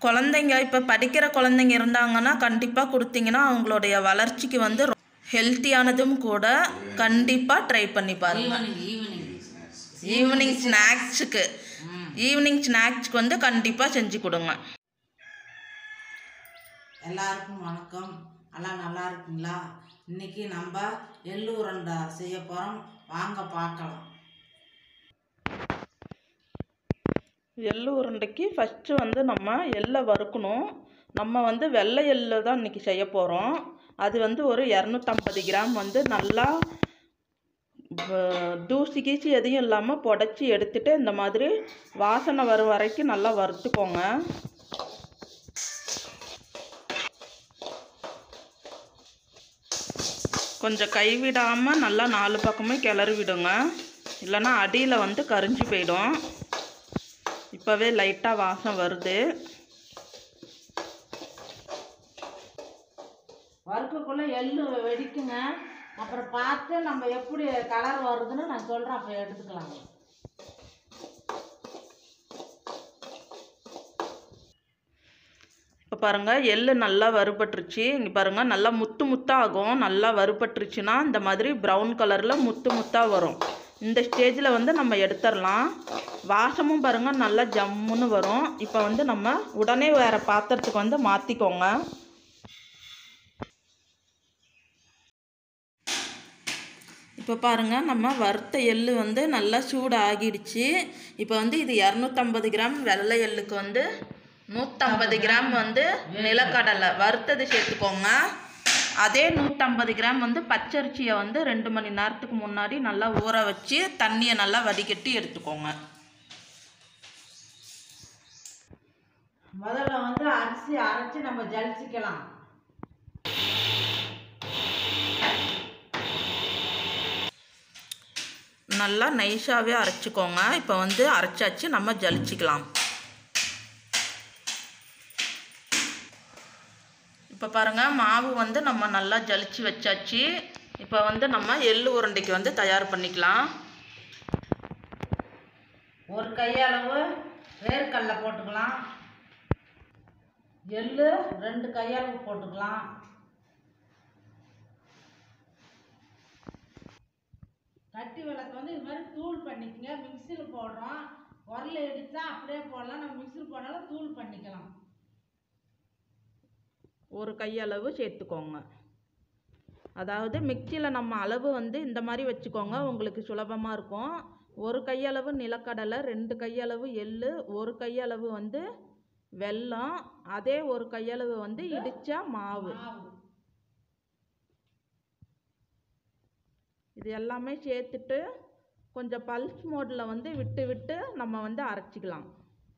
குழந்தைங்க இப்போ படிக்கிற குழந்தைங்க இருந்தாங்கன்னா கண்டிப்பாக கொடுத்தீங்கன்னா அவங்களுடைய வளர்ச்சிக்கு வந்து ஹெல்த்தியானதும் கூட. கண்டிப்பாக ட்ரை பண்ணி பாருங்கள். ஈவினிங் ஸ்நாக்ஸுக்கு வந்து கண்டிப்பாக செஞ்சு கொடுங்க. எல்லாருக்கும் வணக்கம். எல்லாம் நல்லா இருக்குங்களா? இன்னைக்கு நம்ம எள்ளு உருண்டை செய்ய போகிறோம். வாங்க பார்க்கலாம். எள்ளு உருண்டைக்கு ஃபஸ்ட்டு வந்து நம்ம எள்ளை வறுக்கணும். நம்ம வந்து வெள்ளை எள்ளு தான் இன்றைக்கி செய்ய போகிறோம். அது வந்து ஒரு 250 கிராம் வந்து நல்லா தூசி கீசி எதையும் இல்லாமல் புடச்சி எடுத்துகிட்டு இந்த மாதிரி வாசனை வரும் வரைக்கும் நல்லா வறுத்துக்கோங்க. கொஞ்சம் கைவிடாமல் நல்லா 4 பக்கமே கிளறி விடுங்க, இல்லைன்னா அடியில் வந்து கரிஞ்சு போயிடும். இப்போவே லைட்டாக வாசம் வருது. வறுக்கக்குள்ளே எள்ளு வெடிக்குங்க. அப்புறம் பார்த்து நம்ம எப்படி கலர் வருதுன்னு நான் சொல்கிறேன், அப்போ எடுத்துக்கலாம். இப்போ பாருங்கள், எள்ளு நல்லா வறுபட்டுருச்சு. இங்கே பாருங்கள், நல்லா முத்து முத்தாக ஆகும். நல்லா வறுபட்டுருச்சுன்னா இந்த மாதிரி ப்ரௌன் கலரில் முத்து முத்தாக வரும். இந்த ஸ்டேஜில் வந்து நம்ம எடுத்துடலாம். வாசமும் பாருங்கள் நல்லா ஜம்முன்னு வரும். இப்போ வந்து நம்ம உடனே வேறு பாத்திரத்துக்கு வந்து மாற்றிக்கோங்க. இப்போ பாருங்கள், நம்ம வறுத்த எள்ளு வந்து நல்லா சூடு ஆகிடுச்சு. இப்போ வந்து இது 250 கிராம் வெள்ளை எள்ளுக்கு வந்து 150 கிராம் வந்து நிலக்கடலை வறுத்தது சேர்த்துக்கோங்க. அதே 150 கிராம் வந்து பச்சரிசியை வந்து 2 மணி நேரத்துக்கு முன்னாடி நல்லா ஊற வச்சு தண்ணியை நல்லா வடிகட்டி எடுத்துக்கோங்க. முதல்ல வந்து அரிசி அரைச்சி நம்ம ஜலிச்சிக்கலாம். நல்லா நைஸாகவே அரைச்சிக்கோங்க. இப்போ வந்து அரைச்சாச்சு, நம்ம ஜலிச்சிக்கலாம். இப்போ பாருங்கள், மாவு வந்து நம்ம நல்லா ஜலிச்சு வச்சாச்சு. இப்போ வந்து நம்ம எள்ளு உருண்டைக்கு வந்து தயார் பண்ணிக்கலாம். ஒரு கையளவு வேர்க்கடலை போட்டுக்கலாம். எள்ளு 2 கையளவு போட்டுக்கலாம். கட்டி வெள்ளத்தை வந்து இது மாதிரி தூள் பண்ணிக்கங்க. மிக்சியில் போடுறோம். உரல இடித்தா அப்படியே போடலாம், நம்ம மிக்சியில் போடாலும் தூள் பண்ணிக்கலாம். ஒரு கையளவு சேர்த்துக்கோங்க. அதாவது மிக்சியில் நம்ம அளவு வந்து இந்த மாதிரி வச்சுக்கோங்க, உங்களுக்கு சுலபமாக இருக்கும். ஒரு கையளவு நிலக்கடலை, 2 கையளவு எள்ளு, ஒரு கையளவு வந்து வெல்லம், அதே ஒரு கையளவு வந்து இடிச்சா மாவு. இது எல்லாமே சேர்த்துட்டு கொஞ்சம் பல்ஸ் மோடில் வந்து விட்டு விட்டு நம்ம வந்து அரைச்சிக்கலாம்.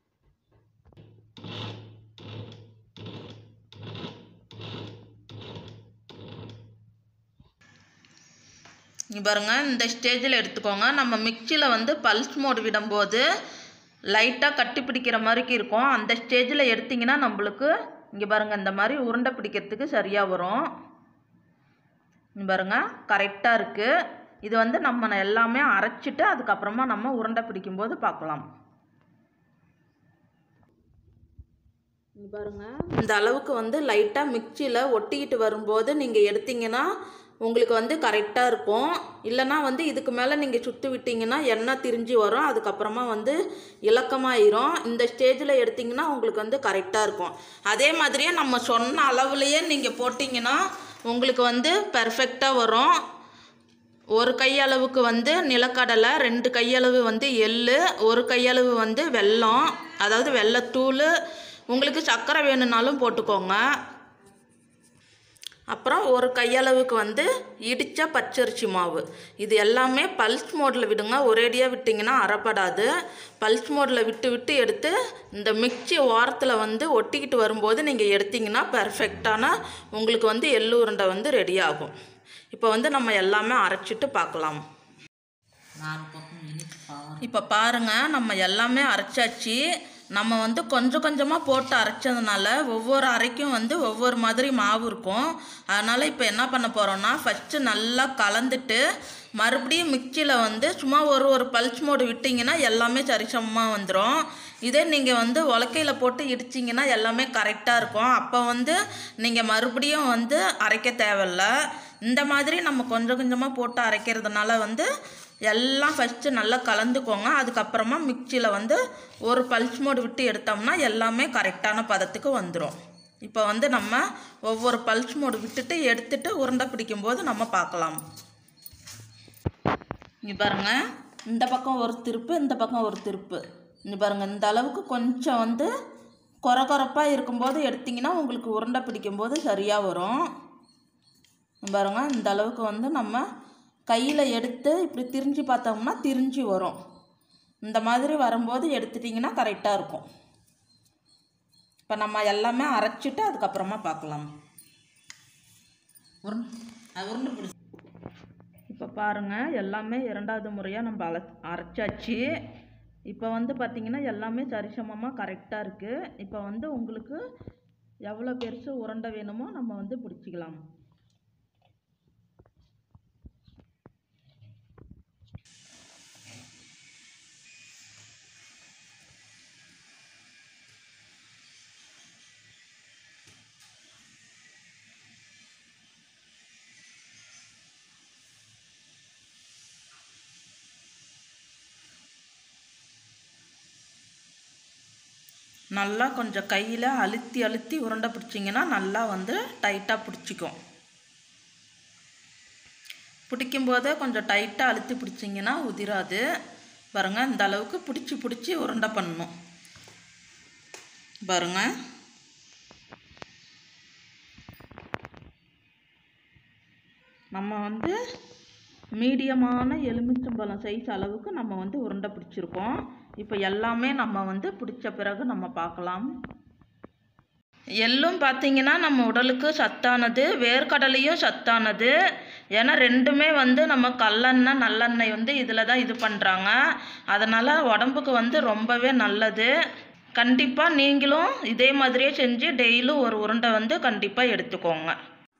இங்கே பாருங்கள், இந்த ஸ்டேஜில் எடுத்துக்கோங்க. நம்ம மிக்சியில் வந்து பல்ஸ் மோடு விடும்போது லைட்டாக கட்டி பிடிக்கிற மாதிரி இருக்கும். அந்த ஸ்டேஜில் எடுத்திங்கன்னா நம்மளுக்கு இங்கே பாருங்கள் இந்த மாதிரி உருண்டை பிடிக்கிறதுக்கு சரியாக வரும். இங்கே பாருங்கள், கரெக்டாக இருக்குது. இது வந்து நம்ம எல்லாமே அரைச்சிட்டு அதுக்கப்புறமா நம்ம உருண்டை பிடிக்கும்போது பார்க்கலாம். இங்கே பாருங்கள், இந்த அளவுக்கு வந்து லைட்டாக மிக்சியில் ஒட்டிக்கிட்டு வரும்போது நீங்கள் எடுத்திங்கன்னா உங்களுக்கு வந்து கரெக்டாக இருக்கும். இல்லைனா வந்து இதுக்கு மேலே நீங்கள் சுற்றி விட்டிங்கன்னா எண்ணெய் திரிஞ்சு வரும், அதுக்கப்புறமா வந்து இலக்கமாயிரும். இந்த ஸ்டேஜில் எடுத்திங்கன்னா உங்களுக்கு வந்து கரெக்டாக இருக்கும். அதே மாதிரியே நம்ம சொன்ன அளவுலையே நீங்கள் போட்டிங்கன்னா உங்களுக்கு வந்து பெர்ஃபெக்டாக வரும். ஒரு கையளவுக்கு வந்து நிலக்கடலை, 2 கையளவு வந்து எள்ளு, ஒரு கையளவு வந்து வெல்லம், அதாவது வெல்லத்தூள். உங்களுக்கு சர்க்கரை வேணும்னாலும் போட்டுக்கோங்க. அப்புறம் ஒரு கையளவுக்கு வந்து இடித்த பச்சரிசி மாவு. இது எல்லாமே பல்ஸ் மோடில் விடுங்க. ஒரேடியாக விட்டிங்கன்னா அரைப்படாது. பல்ஸ் மோடில் விட்டு விட்டு எடுத்து இந்த மிக்சி ஓரத்தில் வந்து ஒட்டிக்கிட்டு வரும்போது நீங்கள் எடுத்திங்கன்னா பெர்ஃபெக்டான உங்களுக்கு வந்து எள்ளு உருண்டை வந்து ரெடி ஆகும். இப்போ வந்து நம்ம எல்லாமே அரைச்சிட்டு பார்க்கலாம். இப்போ பாருங்கள், நம்ம எல்லாமே அரைச்சாச்சு. நம்ம வந்து கொஞ்சம் கொஞ்சமாக போட்டு அரைச்சதுனால ஒவ்வொரு அரைக்கும் வந்து ஒவ்வொரு மாதிரி மாவு இருக்கும். அதனால் இப்போ என்ன பண்ண போகிறோன்னா, ஃபஸ்ட்டு நல்லா கலந்துட்டு மறுபடியும் மிக்சியில் வந்து சும்மா ஒரு பல்ஸ் மோடு விட்டிங்கன்னா எல்லாமே சரிசமமாக வந்துடும். இதே நீங்கள் வந்து உலக்கையில் போட்டு இடிச்சிங்கன்னா எல்லாமே கரெக்டாக இருக்கும். அப்போ வந்து நீங்கள் மறுபடியும் வந்து அரைக்க தேவையில்ல. இந்த மாதிரி நம்ம கொஞ்சம் கொஞ்சமாக போட்டு அரைக்கிறதுனால வந்து எல்லாம் ஃபஸ்ட்டு நல்லா கலந்துக்கோங்க. அதுக்கப்புறமா மிக்சியில் வந்து ஒரு பல்ஸ் மோடு விட்டு எடுத்தோம்னா எல்லாமே கரெக்டான பதத்துக்கு வந்துடும். இப்போ வந்து நம்ம ஒவ்வொரு பல்ஸ் மோடு விட்டுட்டு எடுத்துட்டு உருண்டை பிடிக்கும்போது நம்ம பார்க்கலாம். இங்கே பாருங்கள், இந்த பக்கம் ஒரு திருப்பு, இந்த பக்கம் ஒரு திருப்பு. இங்கே பாருங்கள், இந்த அளவுக்கு கொஞ்சம் வந்து கொரகொரப்பாக இருக்கும்போது எடுத்திங்கன்னா உங்களுக்கு உருண்டை பிடிக்கும்போது சரியாக வரும். பாருங்கள், இந்த அளவுக்கு வந்து நம்ம கையில் எடுத்து இப்படி திரிஞ்சு பார்த்தோம்னா திரிஞ்சு வரும். இந்த மாதிரி வரும்போது எடுத்துட்டிங்கன்னா கரெக்டாக இருக்கும். இப்போ நம்ம எல்லாமே அரைச்சிட்டு அதுக்கப்புறமா பார்க்கலாம். உருண்டை பிடிச்சி இப்போ பாருங்கள், எல்லாமே இரண்டாவது முறையாக நம்ம அரைச்சாச்சு. இப்போ வந்து பார்த்திங்கன்னா எல்லாமே சரிசமமாக கரெக்டாக இருக்குது. இப்போ வந்து உங்களுக்கு எவ்வளோ பெருசு உருண்டை வேணுமோ நம்ம வந்து பிடிச்சிக்கலாம். நல்லா கொஞ்சம் கையில் அழுத்தி அழுத்தி உருண்டை பிடிச்சிங்கன்னா நல்லா வந்து டைட்டாக பிடிச்சிக்கும். பிடிக்கும்போதே கொஞ்சம் டைட்டாக அழுத்தி பிடிச்சிங்கன்னா உதிராது. பாருங்கள், இந்த அளவுக்கு பிடிச்சி பிடிச்சி உருண்டை பண்ணணும். பாருங்கள், நம்ம வந்து மீடியமான எலுமிச்சம்பழம் சைஸ் அளவுக்கு நம்ம வந்து உருண்டை பிடிச்சிருக்கோம். இப்போ எல்லாமே நம்ம வந்து பிடிச்ச பிறகு நம்ம பார்க்கலாம். எள்ளும் பார்த்திங்கன்னா நம்ம உடலுக்கு சத்தானது, வேர்க்கடலையும் சத்தானது. ஏன்னா ரெண்டுமே வந்து நம்ம கல்லெண்ணெய் நல்லெண்ணெய் வந்து இதில் தான் இது பண்ணுறாங்க. அதனால் உடம்புக்கு வந்து ரொம்பவே நல்லது. கண்டிப்பாக நீங்களும் இதே மாதிரியே செஞ்சு டெய்லியும் ஒரு உருண்டை வந்து கண்டிப்பாக எடுத்துக்கோங்க.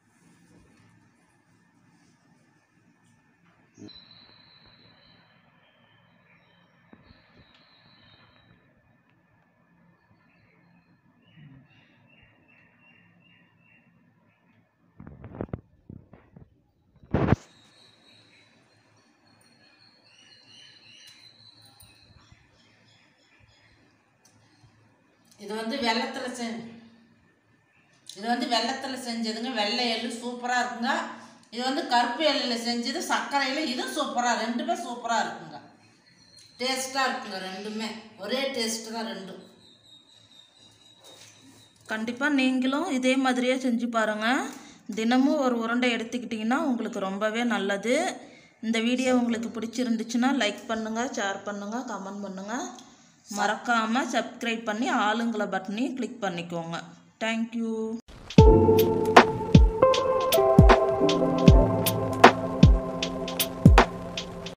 இது வந்து வெள்ளத்தில் செஞ்சதுங்க. வெள்ளை எள்ளு சூப்பராக இருக்குங்க. இது வந்து கருப்பு எள்ளில் செஞ்சது, சர்க்கரையில் இதுவும் சூப்பராக, ரெண்டுமே சூப்பராக இருக்குங்க. டேஸ்ட்டாக இருக்குங்க. ரெண்டுமே ஒரே டேஸ்ட்டு தான் ரெண்டும். கண்டிப்பாக நீங்களும் இதே மாதிரியே செஞ்சு பாருங்கள். தினமும் ஒரு உருண்டை எடுத்துக்கிட்டிங்கன்னா உங்களுக்கு ரொம்பவே நல்லது. இந்த வீடியோ உங்களுக்கு பிடிச்சிருந்துச்சுன்னா லைக் பண்ணுங்கள், ஷேர் பண்ணுங்கள், கமெண்ட் பண்ணுங்கள். மறக்காமல் சப்ஸ்கிரைப் பண்ணி ஆளுங்களை பட்டனையும் கிளிக் பண்ணிக்கோங்க. தேங்க்யூ.